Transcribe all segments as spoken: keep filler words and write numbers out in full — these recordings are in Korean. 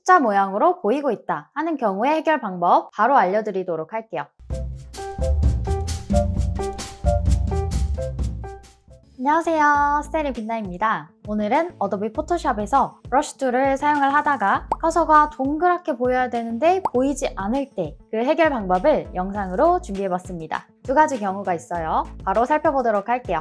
십자 모양으로 보이고 있다 하는 경우의 해결 방법 바로 알려드리도록 할게요. 안녕하세요, 스테리 빛나입니다. 오늘은 어도비 포토샵에서 브러쉬 툴을 사용을 하다가 커서가 동그랗게 보여야 되는데 보이지 않을 때 그 해결 방법을 영상으로 준비해봤습니다. 두 가지 경우가 있어요. 바로 살펴보도록 할게요.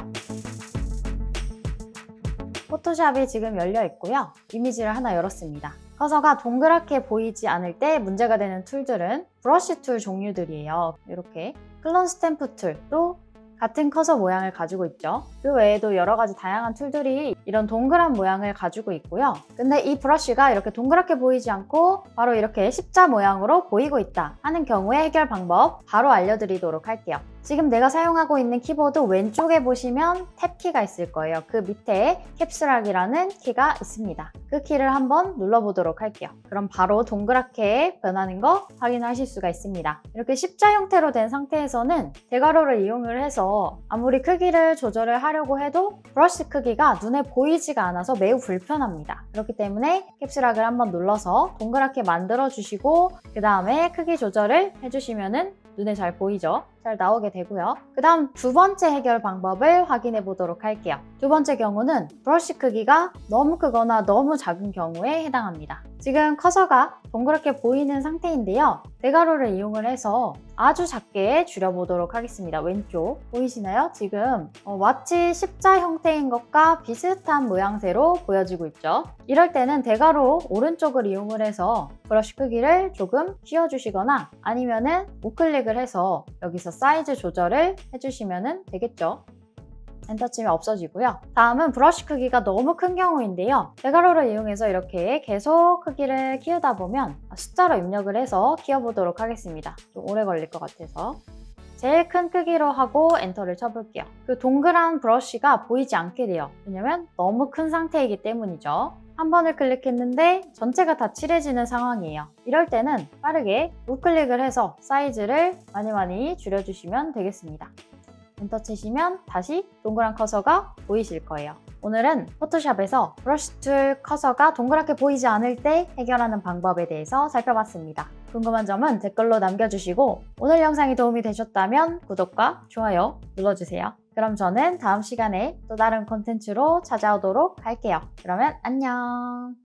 포토샵이 지금 열려 있고요. 이미지를 하나 열었습니다. 커서가 동그랗게 보이지 않을 때 문제가 되는 툴들은 브러쉬 툴 종류들이에요. 이렇게 클론 스탬프 툴도 같은 커서 모양을 가지고 있죠. 그 외에도 여러 가지 다양한 툴들이 이런 동그란 모양을 가지고 있고요. 근데 이 브러쉬가 이렇게 동그랗게 보이지 않고 바로 이렇게 십자 모양으로 보이고 있다 하는 경우의 해결 방법 바로 알려드리도록 할게요. 지금 내가 사용하고 있는 키보드 왼쪽에 보시면 탭 키가 있을 거예요. 그 밑에 캡슐락이라는 키가 있습니다. 그 키를 한번 눌러보도록 할게요. 그럼 바로 동그랗게 변하는 거 확인하실 수가 있습니다. 이렇게 십자 형태로 된 상태에서는 대괄호를 이용을 해서 아무리 크기를 조절을 하려고 해도 브러쉬 크기가 눈에 보이지가 않아서 매우 불편합니다. 그렇기 때문에 캡슐락을 한번 눌러서 동그랗게 만들어 주시고 그 다음에 크기 조절을 해주시면은 눈에 잘 보이죠? 잘 나오게 되고요. 그 다음 두 번째 해결 방법을 확인해 보도록 할게요. 두 번째 경우는 브러쉬 크기가 너무 크거나 너무 작은 경우에 해당합니다. 지금 커서가 동그랗게 보이는 상태인데요. 대괄호를 이용을 해서 아주 작게 줄여보도록 하겠습니다. 왼쪽 보이시나요? 지금 어, 마치 십자 형태인 것과 비슷한 모양새로 보여지고 있죠. 이럴 때는 대괄호 오른쪽을 이용을 해서 브러쉬 크기를 조금 키워주시거나 아니면은 우클릭을 해서 여기서 사이즈 조절을 해주시면 되겠죠. 엔터 치면 없어지고요. 다음은 브러쉬 크기가 너무 큰 경우인데요. 대괄호를 이용해서 이렇게 계속 크기를 키우다 보면 숫자로 입력을 해서 키워보도록 하겠습니다. 좀 오래 걸릴 것 같아서 제일 큰 크기로 하고 엔터를 쳐볼게요. 그 동그란 브러쉬가 보이지 않게 돼요. 왜냐면 너무 큰 상태이기 때문이죠. 한 번을 클릭했는데 전체가 다 칠해지는 상황이에요. 이럴 때는 빠르게 우클릭을 해서 사이즈를 많이 많이 줄여주시면 되겠습니다. 엔터 치시면 다시 동그란 커서가 보이실 거예요. 오늘은 포토샵에서 브러쉬 툴 커서가 동그랗게 보이지 않을 때 해결하는 방법에 대해서 살펴봤습니다. 궁금한 점은 댓글로 남겨주시고 오늘 영상이 도움이 되셨다면 구독과 좋아요 눌러주세요. 그럼 저는 다음 시간에 또 다른 콘텐츠로 찾아오도록 할게요. 그러면 안녕!